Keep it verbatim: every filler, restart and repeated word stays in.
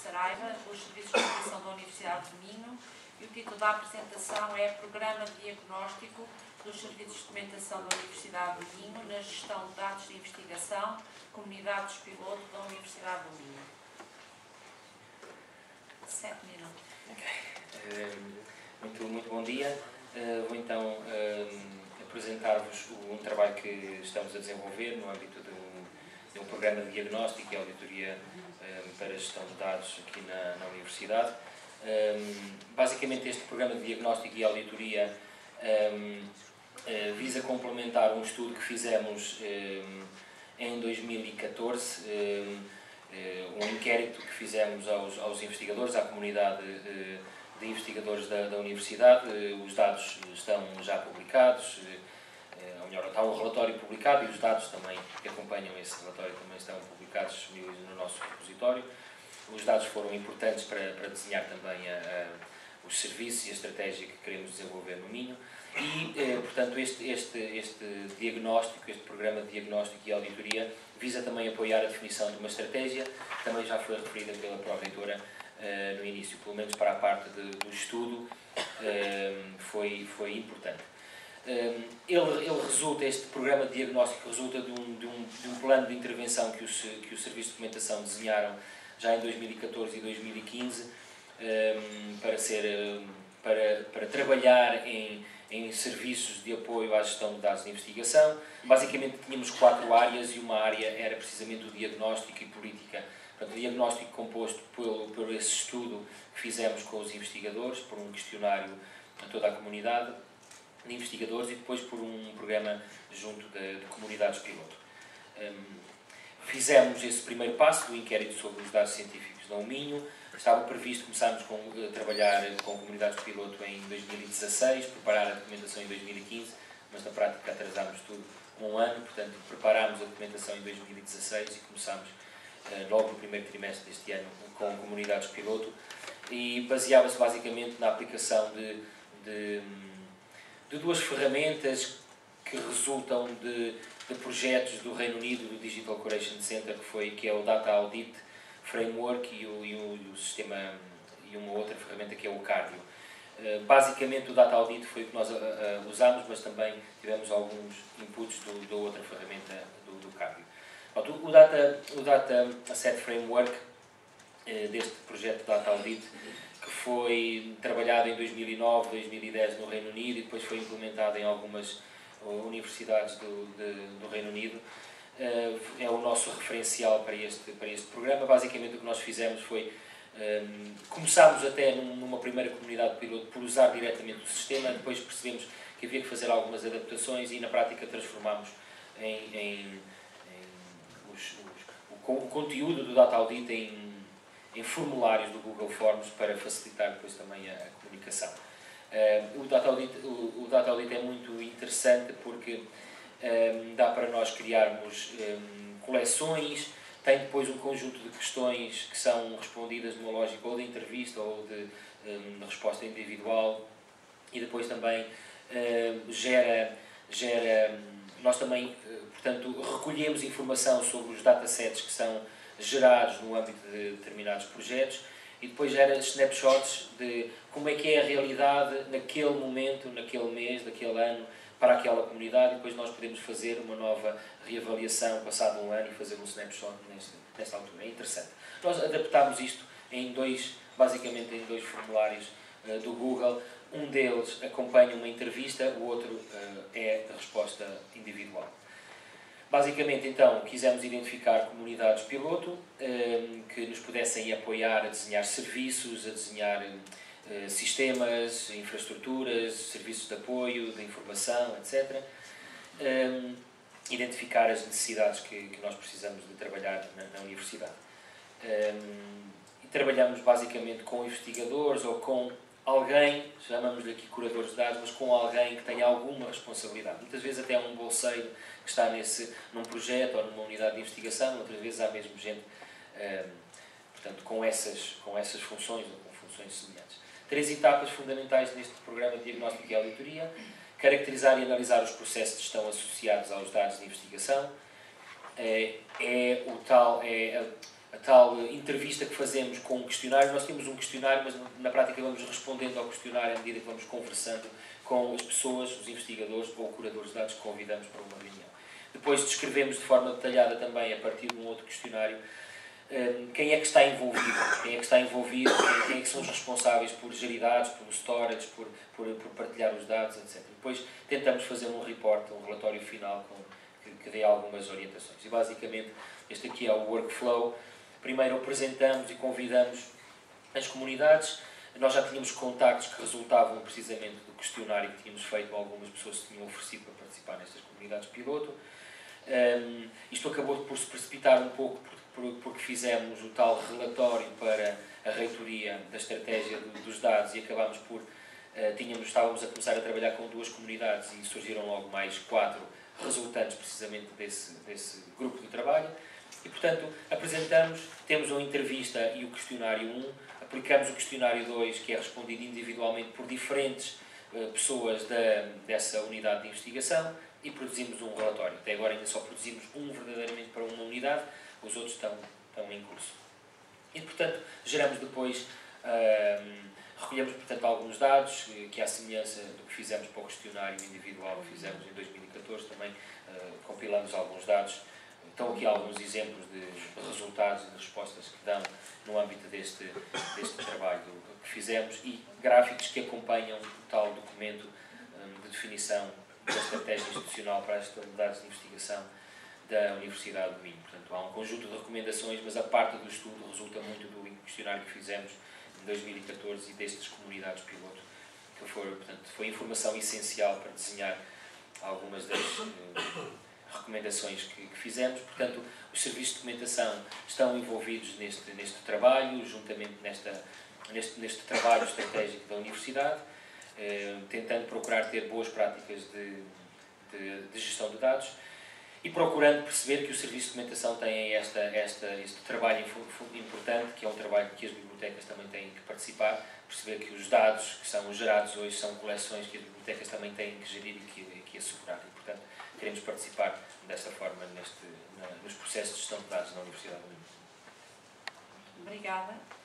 Saraiva, os Serviços de Comunicação da Universidade do Minho, e o título da apresentação é Programa de Diagnóstico dos Serviços de Documentação da Universidade do Minho na Gestão de Dados de Investigação, Comunidades Piloto da Universidade do Minho. Sete minutos. Okay. Muito, muito bom dia. Uh, vou então uh, apresentar-vos um trabalho que estamos a desenvolver no âmbito de um, de um programa de diagnóstico e auditoria uh, para a gestão de dados aqui na, na Universidade. Um, basicamente este programa de diagnóstico e auditoria um, uh, visa complementar um estudo que fizemos um, em dois mil e catorze, um, um inquérito que fizemos aos, aos investigadores, à comunidade uh, de investigadores da, da Universidade. Uh, os dados estão já publicados, uh, ou melhor, está um relatório publicado e os dados também que acompanham esse relatório também estão publicados disponíveis no nosso repositório. Os dados foram importantes para, para desenhar também a, a, os serviços e a estratégia que queremos desenvolver no Minho e, eh, portanto, este, este, este diagnóstico, este programa de diagnóstico e auditoria visa também apoiar a definição de uma estratégia, que também já foi referida pela Pró-Reitora eh, no início, pelo menos para a parte de, do estudo, eh, foi, foi importante. Ele, ele resulta, este programa de diagnóstico resulta de um, de um, de um plano de intervenção que os, que os serviços de documentação desenharam já em dois mil e catorze e dois mil e quinze, um, para, ser, um, para, para trabalhar em, em serviços de apoio à gestão de dados de investigação. Basicamente tínhamos quatro áreas e uma área era precisamente o diagnóstico e política. Portanto, o diagnóstico composto por, por esse estudo que fizemos com os investigadores, por um questionário a toda a comunidade de investigadores e depois por um programa junto de, de comunidades piloto. Um, Fizemos esse primeiro passo do inquérito sobre os dados científicos da Minho. Estava previsto, começámos com, a trabalhar com comunidades piloto em dois mil e dezasseis, preparar a documentação em dois mil e quinze, mas na prática atrasámos tudo um ano, portanto preparámos a documentação em dois mil e dezasseis e começámos uh, logo no primeiro trimestre deste ano com comunidades piloto e baseava-se basicamente na aplicação de, de, de duas ferramentas que resultam de de projetos do Reino Unido, do Digital Curation Center, que, foi, que é o Data Audit Framework e, o, e, o, e o sistema e uma outra ferramenta que é o Cardio. Uh, basicamente o Data Audit foi o que nós uh, uh, usámos, mas também tivemos alguns inputs do, da outra ferramenta do, do Cardio. O Data, o Data Asset Framework uh, deste projeto Data Audit, que foi trabalhado em dois mil e nove, dois mil e dez no Reino Unido e depois foi implementado em algumas universidades do, de, do Reino Unido, uh, é o nosso referencial para este, para este programa. Basicamente o que nós fizemos foi, um, começámos até num, numa primeira comunidade piloto por usar diretamente o sistema, depois percebemos que havia que fazer algumas adaptações e na prática transformámos em, em, em os, os, o, o conteúdo do Data Audit em, em formulários do Google Forms para facilitar depois também a, a comunicação. Uh, o, Data Audit, o, o Data Audit é muito interessante porque um, dá para nós criarmos um, coleções, tem depois um conjunto de questões que são respondidas numa lógica ou de entrevista ou de, um, de resposta individual e depois também uh, gera, gera, nós também, uh, portanto, recolhemos informação sobre os datasets que são gerados no âmbito de determinados projetos e depois gera snapshots de como é que é a realidade naquele momento, naquele mês, naquele ano, para aquela comunidade e depois nós podemos fazer uma nova reavaliação passado um ano e fazer um snapshot nesta, nesta altura. É interessante. Nós adaptámos isto em dois, basicamente em dois formulários uh, do Google. Um deles acompanha uma entrevista, o outro uh, é a resposta individual. Basicamente, então, quisemos identificar comunidades piloto eh, que nos pudessem apoiar a desenhar serviços, a desenhar eh, sistemas, infraestruturas, serviços de apoio, de informação, etcétera. Eh, identificar as necessidades que, que nós precisamos de trabalhar na, na universidade. Eh, e trabalhamos basicamente com investigadores ou com alguém, chamamos-lhe aqui curadores de dados, mas com alguém que tenha alguma responsabilidade. Muitas vezes até um bolseiro que está nesse, num projeto ou numa unidade de investigação, outras vezes há mesmo gente um, portanto, com, essas, com essas funções ou com funções semelhantes. Três etapas fundamentais neste programa de diagnóstico e auditoria: caracterizar e analisar os processos de gestão associados aos dados de investigação, é, é, o tal, é a, a tal entrevista que fazemos com um questionário. Nós temos um questionário, mas na prática vamos respondendo ao questionário à medida que vamos conversando com as pessoas, os investigadores ou curadores de dados que convidamos para uma reunião. Depois descrevemos de forma detalhada também, a partir de um outro questionário, quem é que está envolvido, quem é que está envolvido, quem é que são os responsáveis por gerir dados, por storage, por, por, por partilhar os dados, etcétera. Depois tentamos fazer um report, um relatório final com, que, que dê algumas orientações. E basicamente este aqui é o workflow. Primeiro apresentamos e convidamos as comunidades. Nós já tínhamos contactos que resultavam precisamente do questionário que tínhamos feito, algumas pessoas se tinham oferecido para participar nestas comunidades piloto. Um, isto acabou por se precipitar um pouco porque, porque fizemos o tal relatório para a reitoria da estratégia do, dos dados e acabámos por, uh, tínhamos, estávamos a começar a trabalhar com duas comunidades e surgiram logo mais quatro resultantes precisamente desse, desse grupo de trabalho. E, portanto, apresentamos, temos uma entrevista e o questionário um, aplicamos o questionário dois, que é respondido individualmente por diferentes uh, pessoas da, dessa unidade de investigação, e produzimos um relatório. Até agora ainda só produzimos um verdadeiramente para uma unidade, os outros estão, estão em curso. E, portanto, geramos depois, uh, recolhemos, portanto, alguns dados, que à semelhança do que fizemos para o questionário individual, que fizemos em dois mil e catorze, também uh, compilamos alguns dados. Estão aqui alguns exemplos de resultados e de respostas que dão no âmbito deste, deste trabalho que fizemos e gráficos que acompanham o tal documento um, de definição da estratégia institucional para as unidades de investigação da Universidade do Minho. Portanto, há um conjunto de recomendações, mas a parte do estudo resulta muito do questionário que fizemos em dois mil e catorze e destas comunidades piloto, que foi, portanto, foi informação essencial para desenhar algumas das uh, recomendações que, que fizemos. Portanto, os serviços de documentação estão envolvidos neste, neste trabalho, juntamente nesta, neste, neste trabalho estratégico da Universidade, eh, tentando procurar ter boas práticas de, de, de gestão de dados e procurando perceber que os serviços de documentação têm esta, esta, este trabalho importante, que é um trabalho que as bibliotecas também têm que participar, perceber que os dados que são gerados hoje são coleções que as bibliotecas também têm que gerir e que, que assegurar. E, portanto, queremos participar desta forma neste, na, nos processos de gestão de dados na Universidade do Minho. Obrigada.